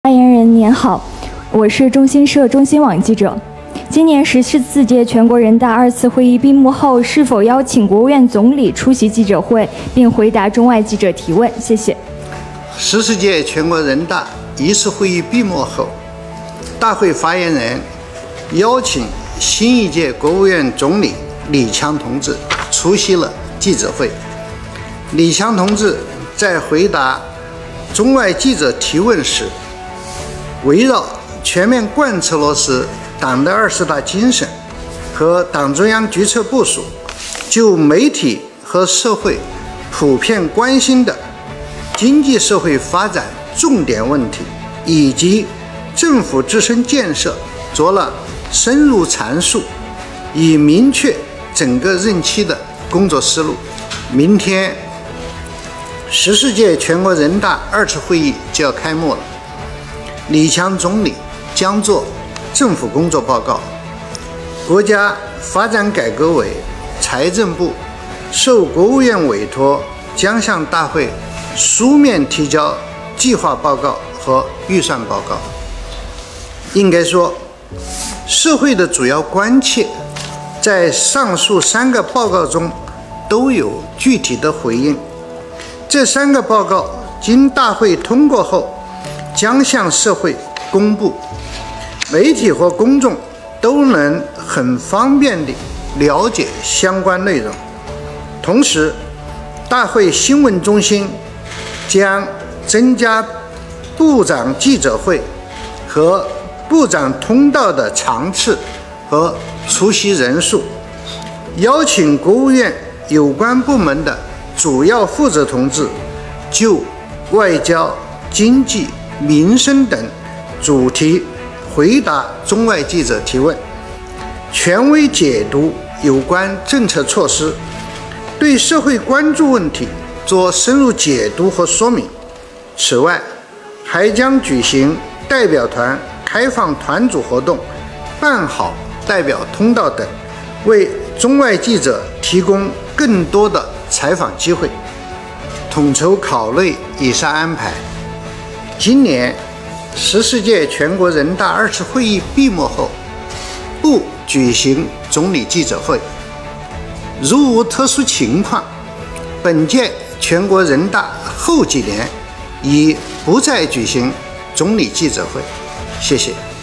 发言人您好，我是中新社中新网记者。今年14届全国人大2次会议闭幕后，是否邀请国务院总理出席记者会，并回答中外记者提问？谢谢。 14届全国人大1次会议闭幕后，大会发言人邀请新一届国务院总理李强同志出席了记者会。李强同志在回答中外记者提问时，围绕全面贯彻落实党的20大精神和党中央决策部署，就媒体和社会普遍关心的经济社会发展重点问题以及政府自身建设做了深入阐述，以明确整个任期的工作思路。明天14届全国人大2次会议就要开幕了，李强总理将做政府工作报告，国家发展改革委、财政部受国务院委托，将向大会书面提交计划报告和预算报告。应该说，社会的主要关切在上述3个报告中都有具体的回应。这3个报告经大会通过后，将向社会公布，媒体和公众都能很方便地了解相关内容。同时，大会新闻中心将增加部长记者会和部长通道的场次和出席人数，邀请国务院有关部门的主要负责同志就外交、经济、民生等主题回答中外记者提问，权威解读有关政策措施，对社会关注问题做深入解读和说明。此外，还将举行代表团开放团组活动，办好代表通道等，为中外记者提供更多的采访机会。统筹考虑以上安排，今年14届全国人大2次会议闭幕后，不举行总理记者会。如无特殊情况，本届全国人大后几年已不再举行总理记者会。谢谢。